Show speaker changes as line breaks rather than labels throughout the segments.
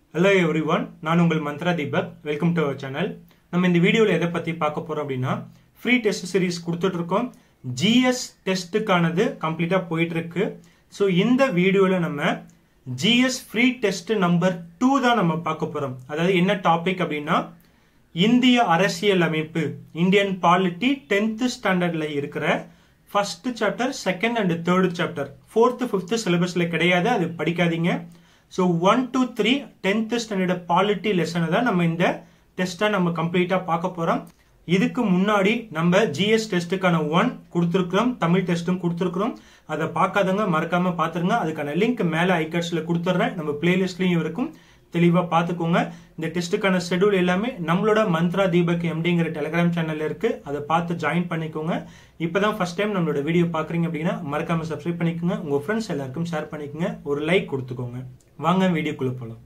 Hello everyone, நான் உங்கள் Mantra Deepak. Welcome to our channel. நம்ம இந்த வீடியோவில் எதை பற்றி பார்க்க போகிறோம் அப்படின்னா ஃப்ரீ டெஸ்ட் சீரிஸ் கொடுத்துட்டு இருக்கோம். ஜிஎஸ் டெஸ்ட்டுக்கானது கம்ப்ளீட்டாக போயிட்டு இருக்கு. ஸோ இந்த வீடியோவில் நம்ம ஜிஎஸ் ஃப்ரீ டெஸ்ட் நம்பர் 2 தான் நம்ம பார்க்க போகிறோம். அதாவது என்ன டாபிக் அப்படின்னா இந்திய அரசியல் அமைப்பு, இந்தியன் பாலிட்டி 10th ஸ்டாண்டர்டில் இருக்கிற first chapter, second and third chapter. 4th 5th சிலபஸில் கிடையாது, அது படிக்காதீங்க. So 1 to 3 10th standard polity லெசனை தான் நம்ம இந்த டெஸ்ட்டை நம்ம கம்ப்ளீட்டாக பார்க்க போகிறோம். இதுக்கு முன்னாடி நம்ம ஜிஎஸ் டெஸ்ட்டுக்கான 1 கொடுத்துருக்குறோம், தமிழ் டெஸ்ட்டும் கொடுத்துருக்குறோம். அதை பார்க்காதவங்க மறக்காம பார்த்துருங்க. அதுக்கான லிங்க் மேலே ஐகார்ட்ஸில் கொடுத்துட்றேன், நம்ம பிளேலிஸ்ட்லையும் இருக்கும், தெளிவாக பார்த்துக்கோங்க. இந்த டெஸ்ட்டுக்கான ஷெடியூல் எல்லாமே நம்மளோட மந்த்ரா தீபக் எம்டிங்கிற டெலிகிராம் சேனல்ல இருக்கு, அதை பார்த்து ஜாயின் பண்ணிக்கோங்க. இப்போதான் ஃபர்ஸ்ட் டைம் நம்மளோட வீடியோ பார்க்குறீங்க அப்படின்னா மறக்காம சப்ஸ்கிரைப் பண்ணிக்கோங்க, உங்க ஃப்ரெண்ட்ஸ் எல்லாருக்கும் ஷேர் பண்ணிக்கோங்க, ஒரு லைக் கொடுத்துக்கோங்க. வாங்க வீடியோக்குள்ள போகலாம்.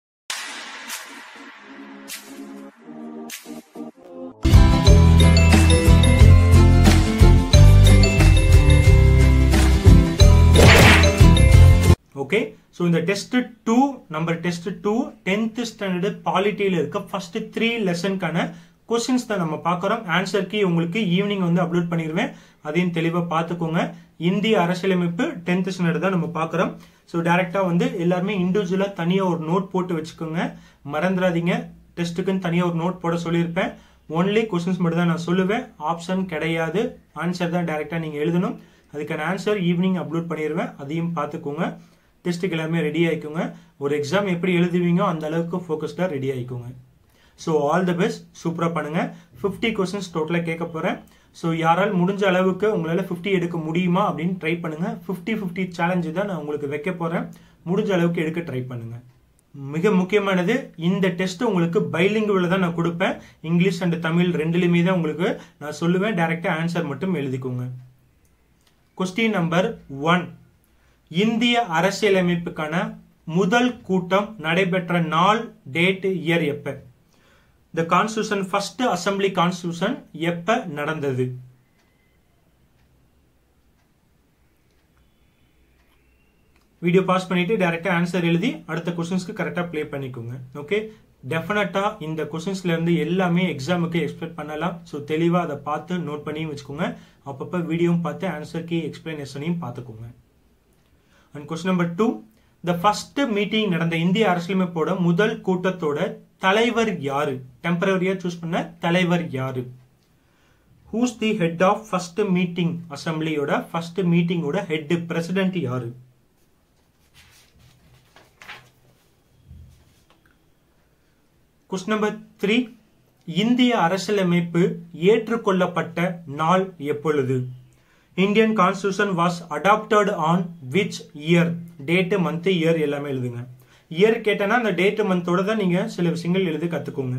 ஓகே, ஸோ இந்த test 2 number test 2 10th standard பாலிட்டியில் இருக்க ஃபர்ஸ்ட் 3 லெசனுக்கான கொஸ்டின்ஸ் தான் நம்ம பார்க்குறோம். ஆன்சர் கீ உங்களுக்கு ஈவினிங் வந்து அப்லோட் பண்ணிடுவேன், அதையும் தெளிவாக பார்த்துக்கோங்க. இந்திய அரசியலமைப்பு 10th ஸ்டாண்டர்ட் தான் நம்ம பார்க்குறோம். ஸோ டேரெக்டாக வந்து எல்லாருமே இண்டிவிஜுவலாக தனியாக ஒரு நோட் போட்டு வச்சுக்கோங்க, மறந்துடாதீங்க. டெஸ்ட்டுக்குன்னு தனியாக ஒரு நோட் போட சொல்லியிருப்பேன். ஒன்லி கொஸ்டின்ஸ் மட்டும் தான் நான் சொல்லுவேன், ஆப்ஷன் கிடையாது. ஆன்சர் தான் டேரெக்டாக நீங்கள் எழுதணும். அதுக்கான ஆன்சர் ஈவினிங் அப்லோட் பண்ணிடுவேன், அதையும் பார்த்துக்கோங்க. டெஸ்ட்டுக்கு எல்லாமே ரெடி ஆகிக்கோங்க. ஒரு எக்ஸாம் எப்படி எழுதுவீங்க அந்த அளவுக்கு ஃபோக்கஸ்டாக ரெடி ஆகிக்கோங்க. ஸோ ஆல் தி பெஸ்ட், சூப்பராக பண்ணுங்க. 50 கொஸ்டின்ஸ் டோட்டலாக கேட்க போகிறேன். ஸோ யாரால் முடிஞ்ச அளவுக்கு உங்களால் 50 எடுக்க முடியுமா அப்படின்னு ட்ரை பண்ணுங்க. 50-50 சேலஞ்சு தான் நான் உங்களுக்கு வைக்க போகிறேன், முடிஞ்ச அளவுக்கு எடுக்க ட்ரை பண்ணுங்க. மிக முக்கியமானது, இந்த டெஸ்ட் உங்களுக்கு பைலிங்குவல தான் நான் கொடுப்பேன். இங்கிலீஷ் அண்ட் தமிழ் ரெண்டுலையுமே தான் உங்களுக்கு நான் சொல்லுவேன். டைரக்டாக ஆன்சர் மட்டும் எழுதிக்கோங்க. கொஸ்டின் நம்பர் 1, இந்திய அரசியலமைப்புக்கான முதல் கூட்டம் நடைபெற்ற நாள், டேட், இயர் எப்ப? இந்த கான்ஸ்டியூஷன் ஃபர்ஸ்ட் அசம்பிளி கான்ஸ்டியூஷன் எப்ப நடந்தது? வீடியோ பாஸ் பண்ணிட்டு டைரக்டா ஆன்சர் எழுதி அடுத்த கொஸ்டின்ஸ்க்கு கரெக்டா ப்ளே பண்ணிக்கோங்க. ஓகே, டெஃபினட்டா இந்த கொஸ்டின்ஸ்ல இருந்து எல்லாமே எக்ஸாமுக்கு எக்ஸ்பெக்ட் பண்ணலாம். ஸோ தெளிவா அதை பார்த்து நோட் பண்ணி வச்சுக்கோங்க. அப்பப்போ வீடியோவும் பார்த்து ஆன்சருக்கு எக்ஸ்பிளனேஷனையும் பார்த்துக்கோங்க. And question number 2, the first meeting நடந்த இந்திய அரசியலமைப்போட முதல் கூட்டத்தோட தலைவர் யாரு? டெம்பரரியா சூஸ் பண்ண தலைவர் யாரு? Who's the head of first meeting? அசம்பிளியோட ஃபர்ஸ்ட் மீட்டிங்கோட ஹெட், பிரசிடென்ட் யாரு? கொஸ்டின் நம்பர் 3, இந்திய அரசியலமைப்பு ஏற்றுக்கொள்ளப்பட்ட நாள் எப்பொழுது? Indian constitution was adopted on which year? Date, month, year எல்லாமே எழுதுங்க. இயர் கேட்டனா அந்த டேட் மந்தோட தான் நீங்க சில விஷயங்கள் எழுதி கத்துக்கோங்க.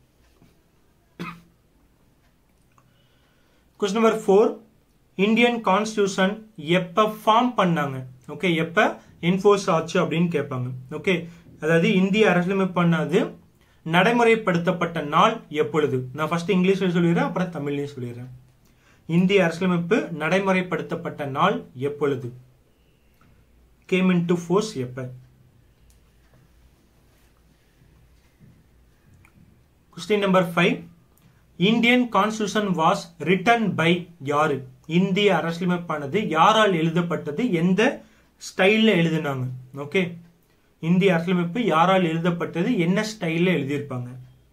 கொஸ்டின் நம்பர் 4, இந்தியன் கான்ஸ்டியூஷன் எப்ப ஃபார்ம் பண்ணாங்க? ஓகே, எப்ப என்ஃபோர்ஸ் ஆச்சு அப்படின்னு கேட்பாங்க. ஓகே, அதாவது இந்திய அரசியலமைப்பு பண்ணது நடைமுறைப்படுத்தப்பட்ட நாள் எப்பொழுது? நான் ஃபர்ஸ்ட் இங்கிலீஷ்ல சொல்லிடுறேன், அப்புறம் தமிழ்லையும் சொல்லிடுறேன். இந்திய அரசியலமைப்பு நடைமுறைப்படுத்தப்பட்ட நாள் எப்பொழுது? கேம் இன்டு ஃபோர்ஸ் எப்ப? Question number 5, Indian constitution was written by யாரு? இந்திய அரசியலமைப்பானது யாரால் எழுதப்பட்டது, எந்த ஸ்டைல்ல எழுதினாங்க? ஓகே, இந்திய அரசியலமைப்பு யாரால் எழுதப்பட்டது, என்ன ஸ்டைல்ல எழுதியிருப்பாங்க?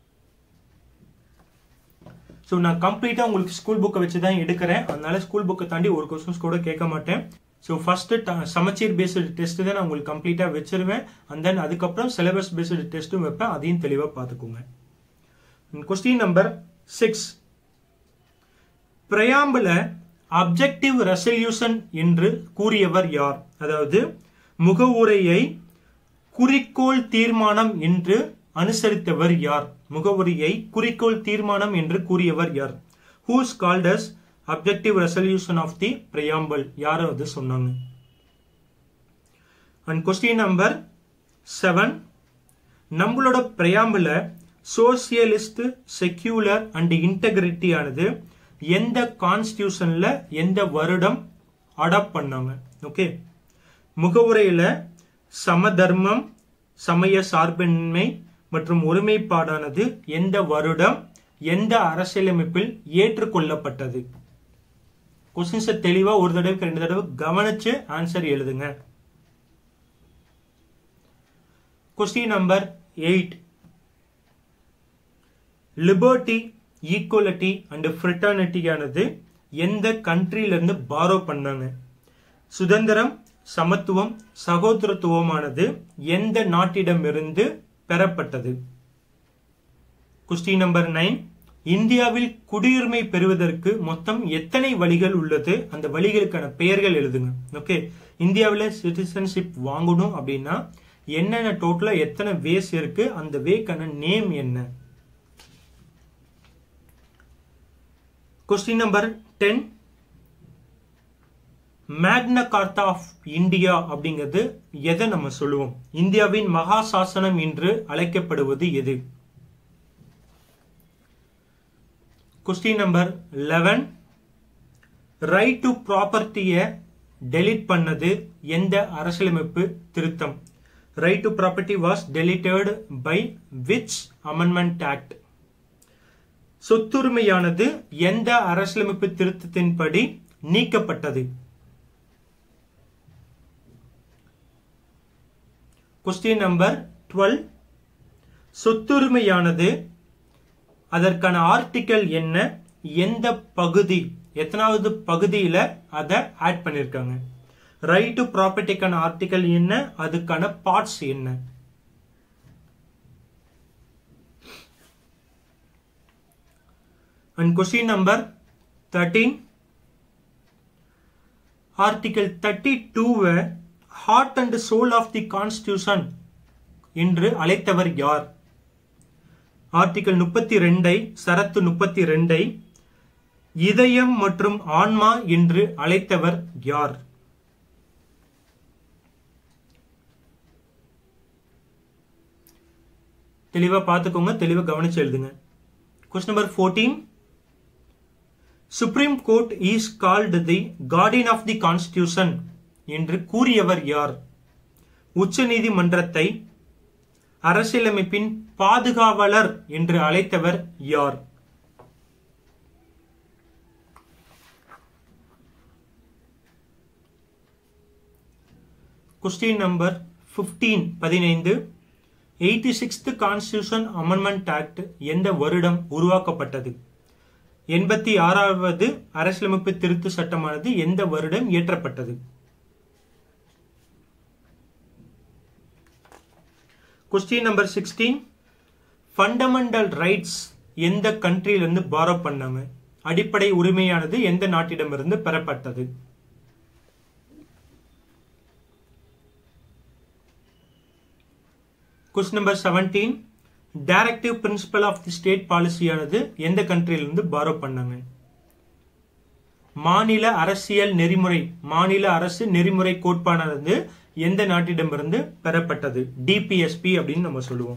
ஸோ நான் கம்ப்ளீட்டாக உங்களுக்கு ஸ்கூல் புக்கை வச்சு தான் எடுக்கிறேன், அதனால ஸ்கூல் புக்கை தாண்டி ஒரு கொஸ்டின்ஸ் கூட கேட்க மாட்டேன். So first Samacheer based test தான் நான் உங்களுக்கு கம்ப்ளீட்டாக வச்சிருவேன். அண்ட் தென் அதுக்கப்புறம் சிலபஸ் பேஸ்டு டெஸ்ட்டும் வைப்பேன், அதையும் தெளிவாக பார்த்துக்கோங்க. கொஸ்டின் நம்பர் 6, பிரையாம்பிள அப்ஜெக்டிவ் ரெசல்யூஷன் என்று கூறியவர் யார்? அதாவது முகவுரையை குறிக்கோள் தீர்மானம் என்று அனுசரித்தவர் யார்? முகவுரையை குறிக்கோள் தீர்மானம் என்று கூறியவர் யார்? Who's called as objective resolution of the preamble? யாரும் அது சொன்னாங்க. அண்ட் கொஸ்டின் நம்பர் 7, நம்மளோட பிரையாம்பிள சோசியலிஸ்ட், செக்யூலர் அண்ட் இன்டெகிரிட்டி ஆனது எந்த கான்ஸ்டியூஷன்ல எந்த வருடம் அடாப்ட் பண்ணாங்க? ஓகே, முகவுரையில சமதர்மம், சமய சார்பின்மை மற்றும் ஒருமைப்பாடானது எந்த வருடம் எந்த அரசியலமைப்பில் ஏற்றுக்கொள்ளப்பட்டது? கொஸ்டின்ஸ் தெளிவா ஒரு தடவைக்கு 2 தடவை கவனிச்சு ஆன்சர் எழுதுங்க. Question number 8. Liberty, equality and fraternity ஆனது எந்த கண்ட்ரியில இருந்து பாரோ பண்ணாங்க? சுதந்திரம், சமத்துவம், சகோதரத்துவமானது எந்த நாட்டிடமிருந்து பெறப்பட்டது? Question number 9. இந்தியாவில் குடியுரிமை பெறுவதற்கு மொத்தம் எத்தனை வழிகள் உள்ளது? அந்த வழிகளுக்கான பெயர்கள் எழுதுங்க. ஓகே, இந்தியாவில் சிட்டிசன்ஷிப் வாங்கணும் அப்படின்னா என்னென்ன டோட்டலா எத்தனை வேஸ் இருக்கு, அந்த வேக்கான நேம் என்ன? Question number 10. Magna கார்ட்டா of India அப்படிங்கிறது எதை நம்ம சொல்லுவோம்? இந்தியாவின் மகா சாசனம் என்று அழைக்கப்படுவது எது? Question number 11. ரைட் டு ப்ராப்பர்ட்டியை டெலிட் பண்ணது எந்த அரசியலமைப்பு திருத்தம்? Right to property was deleted by which amendment act? சொத்துரிமையானது எந்த அரசியலமைப்பு திருத்தத்தின்படி நீக்கப்பட்டது? Question number 12. சொத்துரிமையானது அதற்கான ஆர்டிக்கல் என்ன, எந்த பகுதி, எத்தனாவது பகுதியில அதை ஆட் பண்ணிருக்காங்க? ரைட் டு ப்ராப்பர்ட்டிக்கான ஆர்டிக்கல் என்ன, அதுக்கான பார்ட்ஸ் என்ன? And question number 13. Article 32 heart and soul of the constitution என்று அழைத்தவர் யார்? ஆர்டிகல் 32 சரத்து 32 இதயம் மற்றும் ஆன்மா என்று அழைத்தவர் யார்? தெளிவா பார்த்துக்கோங்க, தெளிவா கவனிச்சு எழுதுங்க. Question number 14. Supreme court is called the guardian of the constitution என்று கூறியவர் யார்? உச்ச நீதிமன்றத்தை அரசியலமைப்பின் பாதுகாவலர் என்று அழைத்தவர் யார்? Question number 15. 86th constitution amendment act எந்த வருடம் உருவாக்கப்பட்டது? 86வது அரசியலமைப்பு திருத்த சட்டமானது எந்த வருடம் இயற்றப்பட்டது? Question number 16. ஃபண்டமெண்டல் ரைட்ஸ் எந்த கண்ட்ரியிலிருந்து பாரோ பண்ணாங்க? அடிப்படை உரிமையானது எந்த நாட்டிடமிருந்து பெறப்பட்டது? Question number 17. Directive principle of the state பாலிசியானது எந்த கண்ட்ரியிலிருந்து பாரோ பண்ணாங்க? மாநில அரசியல் நெறிமுறை, மாநில அரசு நெறிமுறை கோட்பாடானது எந்த நாட்டிடமிருந்து பெறப்பட்டது? டிபிஎஸ்பி அப்படின்னு நம்ம சொல்லுவோம்.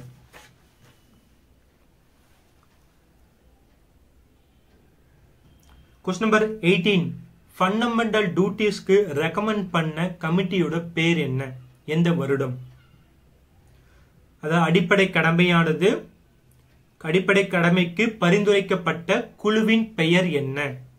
Question number 18. ஃபண்டமெண்டல் டியூட்டிஸ்க்கு ரெக்கமெண்ட் பண்ண கமிட்டியோட பேர் என்ன? எந்த வருடம்? அதாவது அடிப்படை கடமையானது, அடிப்படை கடமைக்கு பரிந்துரைக்கப்பட்ட குழுவின் பெயர் என்ன?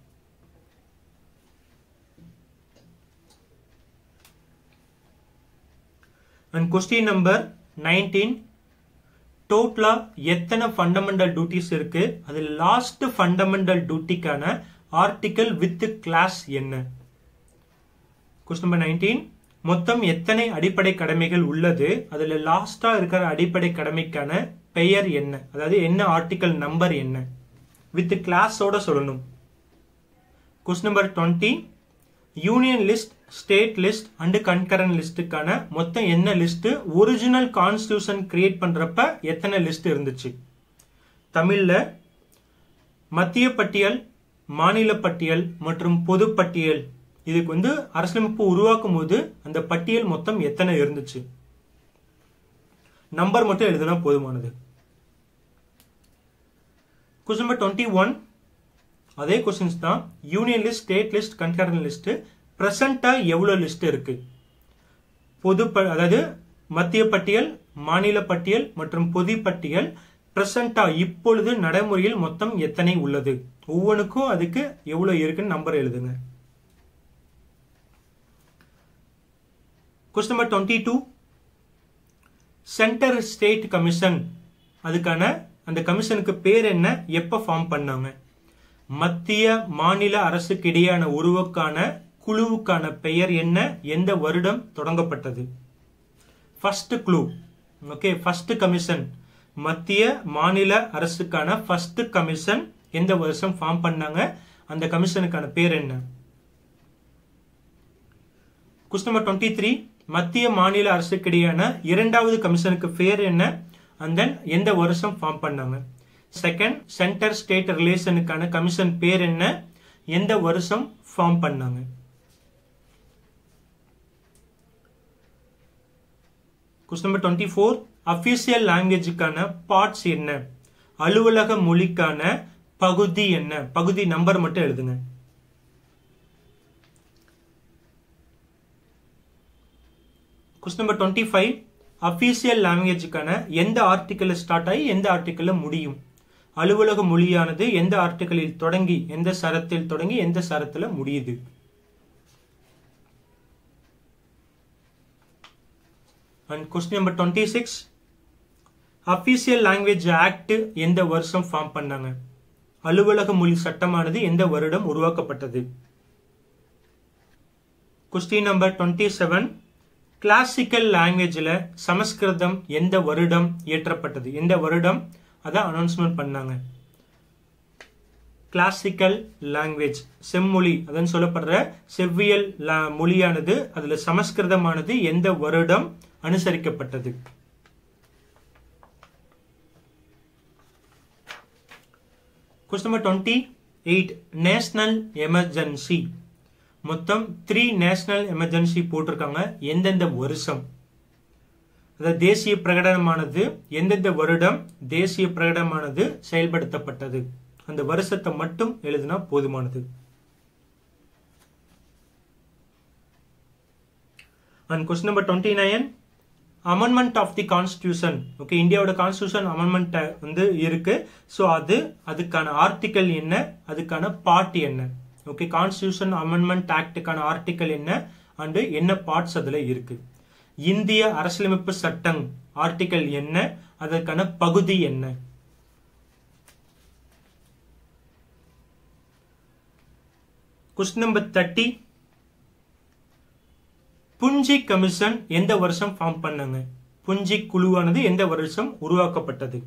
And question number 19. டோட்டலா எத்தனை ஃபண்டமெண்டல் டியூட்டிஸ் இருக்கு? அது லாஸ்ட் ஃபண்டமெண்டல் டியூட்டிக்கான ஆர்டிகல் வித் கிளாஸ் என்ன? Question number 19. மொத்தம் எத்தனை அடிப்படை கடமைகள் உள்ளது? அதுல லாஸ்டா இருக்கிற அடிப்படை கடமைக்கான பெயர் என்ன? அதாவது என்ன ஆர்டிகல் நம்பர் என்ன? வித் கிளாஸோட சொல்லணும். Question number 20. Union list, state list and concurrent லிஸ்டுக்கான மொத்தம் என்ன லிஸ்ட்? ஒரிஜினல் கான்ஸ்டிடியூஷன் கிரியேட் பண்றப்ப எத்தனை லிஸ்ட் இருந்துச்சு? தமிழ்ல மத்திய பட்டியல், மாநில பட்டியல் மற்றும் பொது பட்டியல். இதுக்கு அரசியலமைப்பு உருவாக்கும் போது அந்த பட்டியல் மொத்தம் எத்தனை இருந்துச்சு? நம்பர் மட்டும் எழுதுனா போதுமானது. Question number 21. அதே கொஸ்டின்ஸ் தான். Union list, state list, concurrent list. பிரசன்டா எவ்வளவு லிஸ்ட் இருக்கு? அதாவது மத்திய பட்டியல், மாநில பட்டியல் மற்றும் பொதுப்பட்டியல் பிரசண்டா இப்பொழுது நடைமுறையில் மொத்தம் எத்தனை உள்ளது? ஒவ்வொன்றுக்கும் அதுக்கு எவ்வளவு இருக்குன்னு நம்பர் எழுதுங்க. Question number 22 centre state commission அதுக்கான அந்த கமிஷனுக்கு பேர் என்ன, எப்ப ஃபார்ம் பண்ணாங்க? மத்திய மாநில அரசுக்கு இடையான உறவுக்கான குழுவுக்கான பெயர் என்ன, எந்த வருடம் தொடங்கப்பட்டது? First clue. Okay, first commission மத்திய மாநில அரசுக்கான ஃபர்ஸ்ட் கமிஷன் எந்த வருஷம் ஃபார்ம் பண்ணாங்க, அந்த கமிஷனுக்கான பேர் என்ன? क्वेश्चन नंबर 23 மத்திய மாநில அரசுக்கு இடையான இரண்டாவது கமிஷனுக்கு பேர் என்ன, and then எந்த வருஷம் ஃபார்ம் பண்ணாங்க? செகண்ட் சென்டர் ஸ்டேட் ரிலேஷனுக்கான கமிஷன் பேர் என்ன, எந்த வருஷம் ஃபார்ம் பண்ணாங்க? क्वेश्चन नंबर 24 அபிஷியல் லாங்குவேஜுக்கான பார்ட்ஸ் என்ன, அலுவலக மொழிக்கான பகுதி என்ன? பகுதி நம்பர் மட்டும் எழுதுங்க. क्वेश्चन नंबर 25 அபிஷியல் லாங்குவேஜுக்கான எந்த ஆர்டிக்கல் ஸ்டார்ட் ஆகி எந்த ஆர்டிக்கல்ல முடியும்? அலுவலக மொழியானது எந்த ஆர்டிக்கலில் தொடங்கி எந்த சரத்தில் தொடங்கி எந்த சரத்துல முடியுது? And question number 26 official language act எந்த வருஷம் ஃபார்ம் பண்ணாங்க? அலுவலக மொழி சட்டமானது எந்த வருடம் உருவாக்கப்பட்டது? question number 27 கிளாசிக்கல் லாங்குவேஜ்ல சமஸ்கிருதம் எந்த வருடம் இயற்றப்பட்டது? எந்த வருடம் அத அனௌன்ஸ்மெண்ட் பண்ணாங்க? கிளாசிக்கல் லாங்குவேஜ் செம்மொழி அதன் சொல்லப்படுற செவ்வியல் மொழியானது அதுல சமஸ்கிருதமானது எந்த வருடம் அனுசரிக்கப்பட்டது? क्वेश्चन नंबर 28 நேஷனல் எமர்ஜென்சி மொத்தம் 3 நேஷனல் எமர்ஜென்சி போட்டிருக்காங்க. எந்தெந்த வருஷம்? அதாவது தேசிய பிரகடனமானது எந்தெந்த வருடம் தேசிய பிரகடனமானது செயல்படுத்தப்பட்டது? அந்த வருஷத்தை மட்டும் எழுதினா போதுமானது. And question number 29 amendment of the constitution. Okay, இந்தியாவோட கான்ஸ்டிடியூஷன் அமெண்ட்மெண்ட் வந்து இருக்கு. ஸோ அதுக்கான ஆர்டிக்கல் என்ன, அதுக்கான பார்ட் என்ன? ஓகே, கான்ஸ்டிடியூஷன் அமெண்ட்மெண்ட் ஆக்டுக்கான ஆர்டிக்கல் என்ன அண்ட் என்ன பார்ட்ஸ் அதுல இருக்கு? இந்திய அரசியலமைப்பு சட்டம் ஆர்டிக்கல் என்ன, அதற்கான பகுதி என்ன? क्वेश्चन नंबर 30 புஞ்சி கமிஷன் எந்த வருஷம் ஃபார்ம் பண்ணாங்க? புஞ்சி குழுவானது எந்த வருஷம் உருவாக்கப்பட்டது?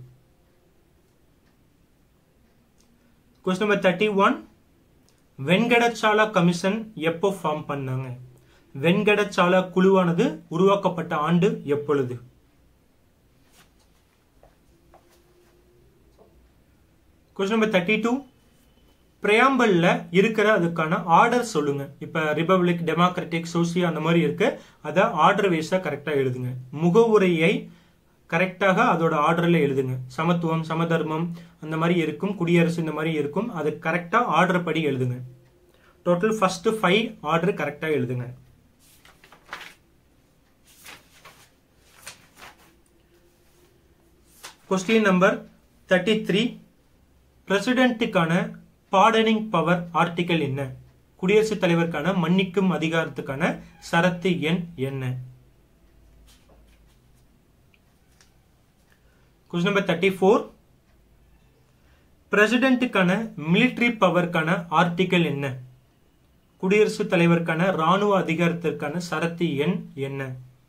क्वेश्चन नंबर 31 வெங்கடசாலா கமிஷன் எப்போ ஃபார்ம் பண்ணாங்க? வெங்கடசாலா குழுவானது உருவாக்கப்பட்ட ஆண்டு எப்பொழுது? क्वेश्चन नंबर 32 பிரியாம்பிள்ல இருக்கிற அதுக்கான ஆர்டர் சொல்லுங்க. இப்ப ரிபப்ளிக், டெமோக்ராட்டிக், சோசியா அந்த மாதிரி இருக்கு. அத ஆர்டர் வைஸா கரெக்டா எழுதுங்க. முகவுரையை கரெக்டாக அதோட ஆர்டர்ல எழுதுங்க. சமத்துவம், சமதர்மம் அந்த மாதிரி இருக்கும், குடியரசு இந்த மாதிரி இருக்கும். அது கரெக்டா ஆர்டர் படி எழுதுங்க. டோட்டல் ஃபர்ஸ்ட் 5 ஆர்டர் கரெக்டா எழுதுங்க. क्वेश्चन नंबर 33 பிரசிடென்ட்டுக்கான பார்டனிங் பவர் ஆர்டிக்கல் என்ன? குடியரசுத் தலைவருக்கான மன்னிக்கும் அதிகாரத்துக்கான சரத்து எண் என்ன? क्वेश्चन नंबर 34 பிரசிடென்ட்டுக்கான மிலிட்டரி பவருக்கான ஆர்டிக்கல் என்ன? குடியரசுத் தலைவருக்கான ராணுவ அதிகாரத்திற்கான சரத்து எண் என்ன?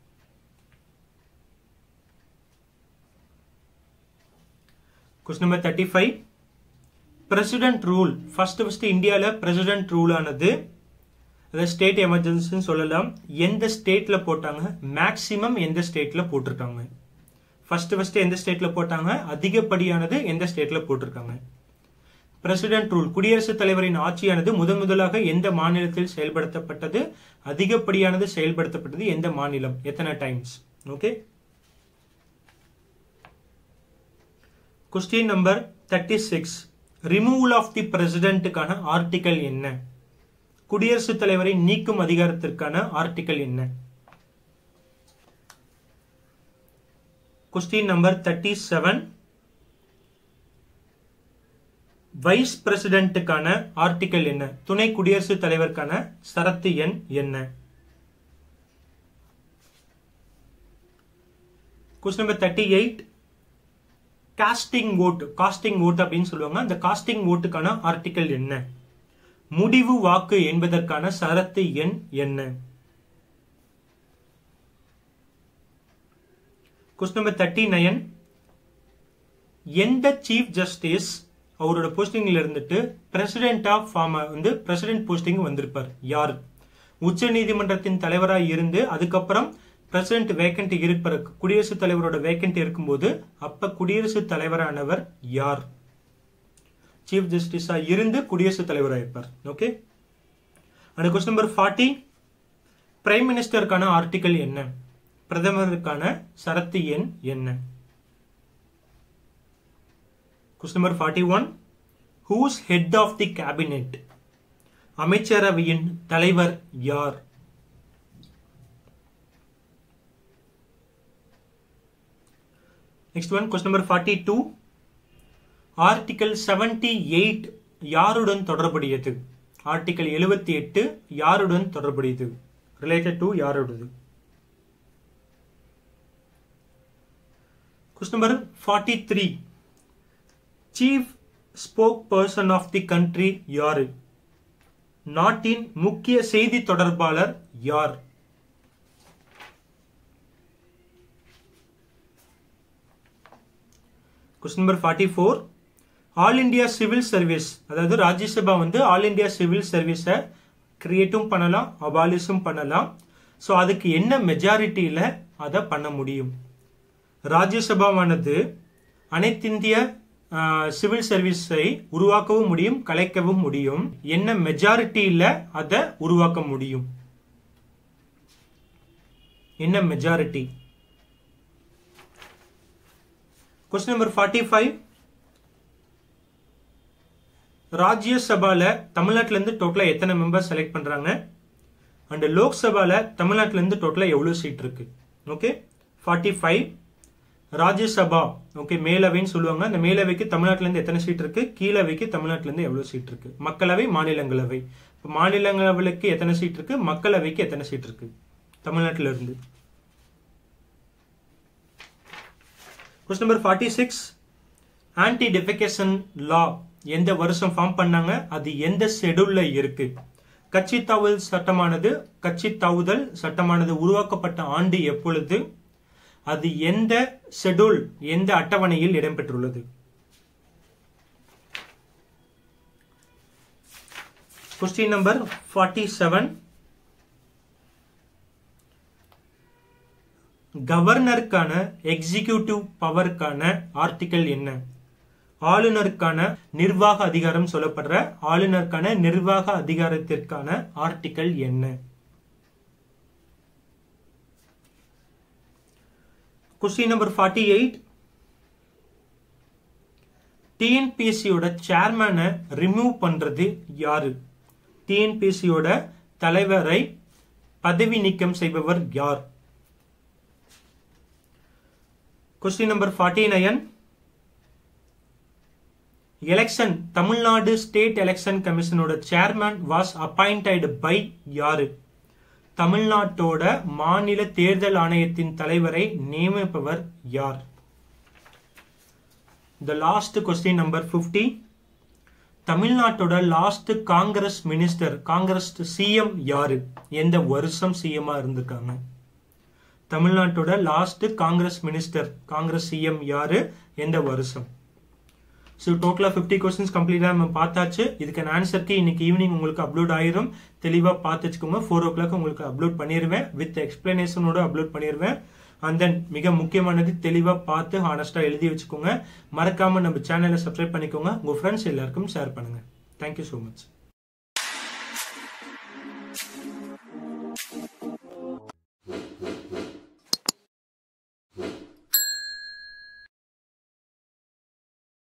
Question number 35 president rule first இந்தியால பிரசிடென்ட் ரூல் ஆனது ஸ்டேட் எமர்ஜென்சின்னு சொல்லலாம். எந்த ஸ்டேட்ல போட்டாங்க? மேக்சிமம் எந்த ஸ்டேட்ல போட்டிருக்காங்க? ஃபர்ஸ்ட் எந்த ஸ்டேட்ல போட்டாங்க? அதிகப்படியானது எந்த ஸ்டேட்ல போட்டிருக்காங்க? பிரசிடென்ட் ரூல் குடியரசுத் தலைவரின் ஆட்சியானது முதலாக எந்த மாநிலத்தில் செயல்படுத்தப்பட்டது? அதிகப்படியானது செயல்படுத்தப்பட்டது எந்த மாநிலம்? எத்தனை times? Okay. Question number 36 removal of the பிரசிடென்ட்டுக்கான ஆர்டிக்கல் என்ன? குடியரசுத் தலைவரை நீக்கும் அதிகாரத்திற்கான ஆர்டிக்கல் என்ன? Question number 37. வைஸ் பிரசிடென்ட்டுக்கான ஆர்டிகல் என்ன? துணை குடியரசுத் தலைவருக்கான சரத்து எண் என்ன? Question number 38. காஸ்டிங் ஓட் அப்படின்னு சொல்லுவாங்க. அந்த காஸ்டிங் ஓட்டுக்கான ஆர்டிகல் என்ன? முடிவு வாக்கு என்பதற்கான சரத்து எண் என்ன? Question number 39. எந்த சீஃப் ஜஸ்டிஸ் அவரோட போஸ்டிங்ல இருந்துட்டு பிரசிடென்ட் ஆஃப் ஃபார்ம வந்து பிரசிடென்ட் போஸ்டிங் வந்திருப்பார்? யார்? உச்ச நீதிமன்றத்தின் தலைவராக இருந்து அதுக்கப்புறம் பிரசிடென்ட் வேக்கன்ட் இருப்பார். குடியரசுத் தலைவரோட வேக்கன்ட் இருக்கும்போது அப்ப குடியரசுத் தலைவரானவர் யார்? சீஃப் ஜஸ்டிஸா இருந்து குடியரசுத் தலைவராக இருப்பார். Okay. And question number 40. Prime மினிஸ்டருக்கான ஆர்டிகல் என்ன? பிரதமருக்கான சரத்து எண் என்ன? Question number 41. Who's head of the cabinet? அமைச்சரவையின் தலைவர் யார்? Next one, question number 42. Article 78 யாருடன் தொடர்புடையது? Article 78 யாருடன் தொடர்புடையது? Related to யாருடையது? Question number 43. Chief spokesperson of the country யாரு? நாட்டின் முக்கிய செய்தி தொடர்பாளர் யார்? Question number 44. All India civil service, அதாவது ராஜ்யசபா வந்து ஆல் இந்தியா சிவில் சர்வீஸை கிரியேட்டும் பண்ணலாம், அபாலிஷும் பண்ணலாம். ஸோ அதுக்கு என்ன மெஜாரிட்டியில அதை பண்ண முடியும்? ராஜ்யசபாவானது அனைத்திந்திய சிவில் சர்வீஸை உருவாக்கவும் முடியும், கலைக்கவும் முடியும். என்ன மெஜாரிட்டியில அதை உருவாக்க முடியும்? என்ன மெஜாரிட்டி? Question number 45. ராஜ்யசபால தமிழ்நாட்டில இருந்து டோட்டலா எத்தனை மெம்பர் செலக்ட் பண்றாங்க? அண்ட் லோக்சபால தமிழ்நாட்டில இருந்து டோட்டலா எவ்வளவு சீட் இருக்கு? ஓகே. 45. ராஜ்யசபா, ஓகே, மேலவைன்னு சொல்லுவாங்க. அந்த மேலவைக்கு தமிழ்நாட்டில இருந்து எத்தனை சீட் இருக்கு? கீழவைக்கு தமிழ்நாட்டில இருந்து எவ்வளவு சீட் இருக்கு? மக்களவை, மாநிலங்களவை. மாநிலங்களவைக்கு எத்தனை சீட் இருக்கு? மக்களவைக்கு எத்தனை சீட் இருக்கு தமிழ்நாட்டில இருந்து? Question number 46. Anti defection law எந்த வருஷம் ஃபார்ம் பண்ணாங்க? அது எந்த ஷெட்யூல்ல இருக்கு? கட்சி தாவுதல் சட்டமானது உருவாக்கப்பட்ட ஆண்டு எப்பொழுது? அது எந்த ஷெட்யூல், எந்த அட்டவணையில் இடம்பெற்றுள்ளது? Question number 47. கவர்னருக்கான எக்ஸிகியூட்டிவ் பவருக்கான ஆர்டிகல் என்ன? ஆளுநருக்கான நிர்வாக அதிகாரம் சொல்லப்படுற ஆளுநருக்கான நிர்வாக அதிகாரத்திற்கான ஆர்டிகல் என்ன? Question number 48. டிஎன்பிஎஸ்சியோட சேர்மனை ரிமூவ் பண்றது யாரு? டிஎன்பிஎஸ்சியோட தலைவரை பதவி நீக்கம் செய்பவர் யார்? Question number 49. Election, Tamil Nadu state election கமிஷனோட சேர்மன் வாஸ் அப்பாயிண்டட் பை யாரு? தமிழ்நாட்டோட மாநில தேர்தல் ஆணையத்தின் தலைவரை நியமிப்பவர் யார்? The last question number 50. தமிழ்நாட்டோட last Congress minister, Congress CM யாரு? எந்த வருஷம் சிஎம்மா இருந்திருக்காங்க? தமிழ்நாட்டோட last Congress minister, Congress CM யாரு? எந்த வருஷம்? ஸோ டோட்டலாக 50 கொஸ்டின்ஸ் கம்ப்ளீட்டாக நம்ம பார்த்தாச்சு. இதுக்கான ஆன்சருக்கு இன்னைக்கு ஈவினிங் உங்களுக்கு அப்லோட் ஆயிரும். தெளிவாக பார்த்து வச்சுக்கோங்க. 4 o'clock உங்களுக்கு அப்லோட் பண்ணிடுவேன், வித் எக்ஸ்பிளனேஷனோட அப்லோட் பண்ணிடுவேன். அண்ட் தென் மிக முக்கியமானது, தெளிவாக பார்த்து ஹானஸ்டாக எழுதி வச்சுக்கோங்க. மறக்காம நம்ம சேனலை சப்ஸ்கிரைப் பண்ணிக்கோங்க. உங்கள் ஃப்ரெண்ட்ஸ் எல்லாருக்கும் ஷேர் பண்ணுங்க. Thank you so much.